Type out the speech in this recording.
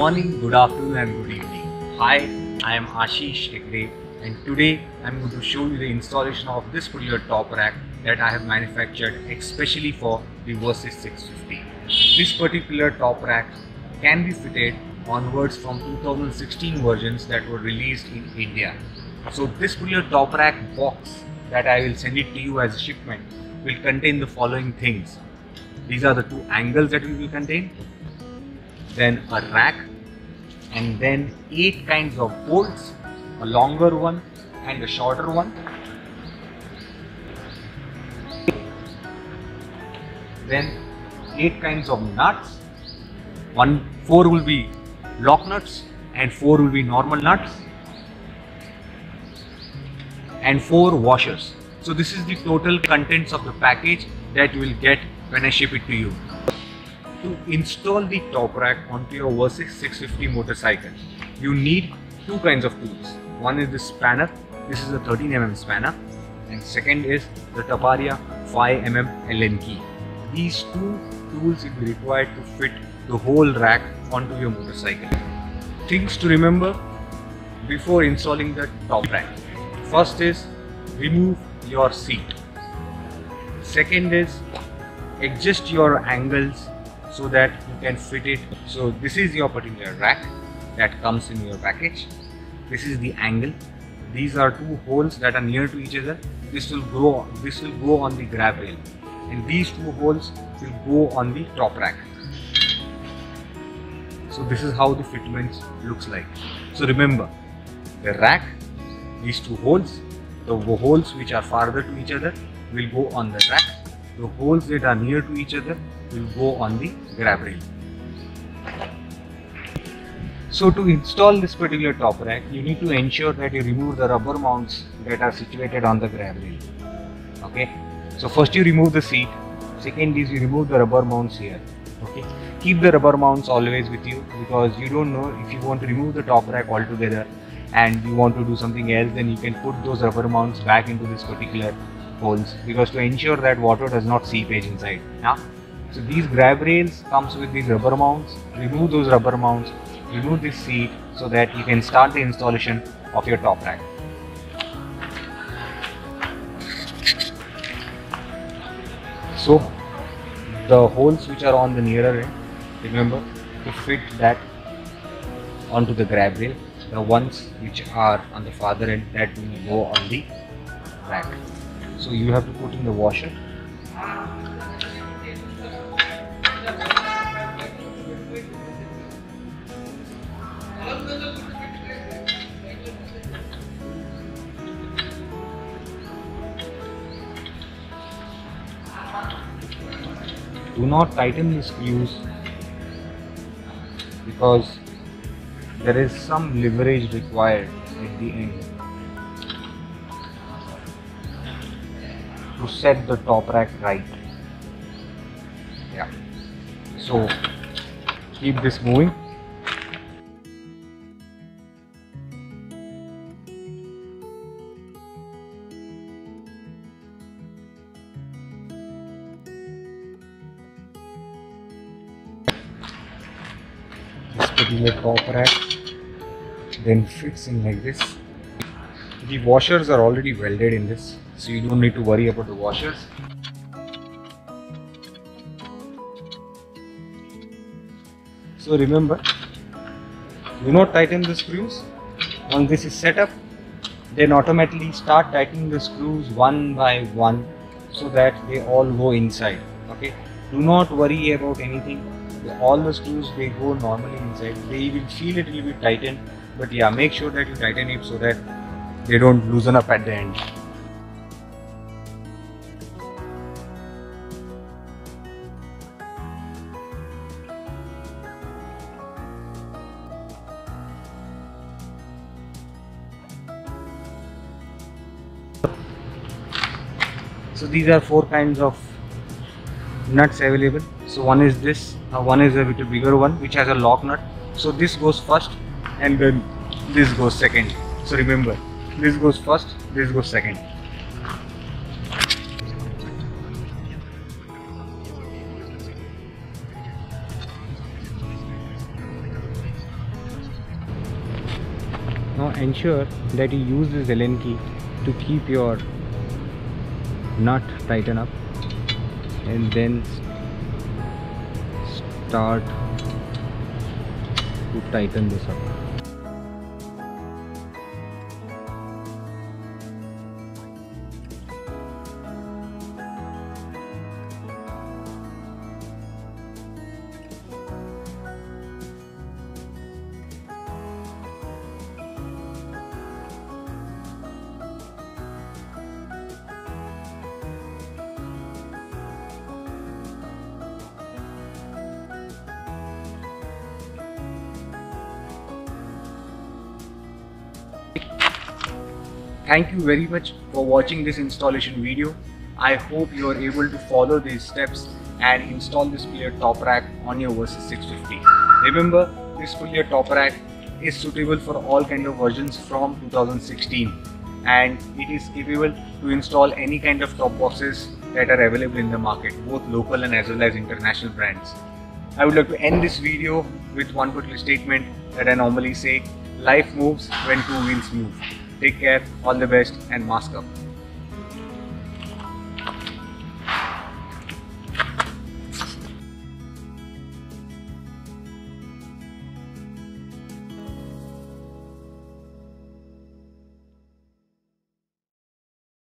morning, good afternoon and good evening. Hi, I am Ashish Hegde and today I am going to show you the installation of this particular top rack that I have manufactured especially for the Versys 650. This particular top rack can be fitted onwards from 2016 versions that were released in India. So this particular top rack box that I will send it to you as a shipment will contain the following things. These are the two angles that we will contain, then a rack, and then 8 kinds of bolts, a longer one and a shorter one. Then 8 kinds of nuts. 4 will be lock nuts and 4 will be normal nuts, and 4 washers. So this is the total contents of the package that you will get when I ship it to you. To install the top rack onto your Versys 650 motorcycle, you need 2 kinds of tools. One is the spanner. This is a 13mm spanner, and second is the Taparia 5mm Allen key. These 2 tools will be required to fit the whole rack onto your motorcycle. Things to remember before installing the top rack. First is remove your seat. Second is adjust your angles so that you can fit it. So this is your particular rack that comes in your package. This is the angle. These are 2 holes that are near to each other. This will go on the grab rail, and these 2 holes will go on the top rack. So this is how the fitment looks like. So remember, the rack, these 2 holes, the holes which are farther to each other will go on the rack. The holes that are near to each other will go on the grab rail. So to install this particular top rack, you need to ensure that you remove the rubber mounts that are situated on the grab rail. Okay. So first you remove the seat. Second is you remove the rubber mounts here. Okay. Keep the rubber mounts always with you, because you don't know if you want to remove the top rack altogether and you want to do something else, then you can put those rubber mounts back into this particular holes, because to ensure that water does not seepage inside. Yeah? So these grab rails comes with these rubber mounts. Remove those rubber mounts, remove this seat so that you can start the installation of your top rack. So the holes which are on the nearer end, remember to fit that onto the grab rail. The ones which are on the farther end, that will go on the rack. So you have to put in the washer. Do not tighten the screws, because there is some leverage required at the end to set the top rack right. Yeah. So keep this moving. This particular top rack then fits in like this. The washers are already welded in this, so you don't need to worry about the washers. So remember, do not tighten the screws. Once this is set up, then automatically start tightening the screws one by one so that they all go inside. Okay, do not worry about anything. All the screws, they go normally inside. They will feel it will be tightened, but yeah, make sure that you tighten it so that they don't loosen up at the end. So these are 4 kinds of nuts available. So one is this, one is a little bigger one which has a lock nut. So this goes first and then this goes second. So remember, this goes first, this goes second. ensure that you use this Allen key to keep your nut tighten up, and then start to tighten this up. Thank you very much for watching this installation video. I hope you are able to follow these steps and install this pull ear top rack on your Versys 650. Remember, this pull ear top rack is suitable for all kind of versions from 2016, and it is capable to install any kind of top boxes that are available in the market, both local and as well as international brands. I would like to end this video with one particular statement that I normally say: life moves when two wheels move. Take care, all the best, and mask up.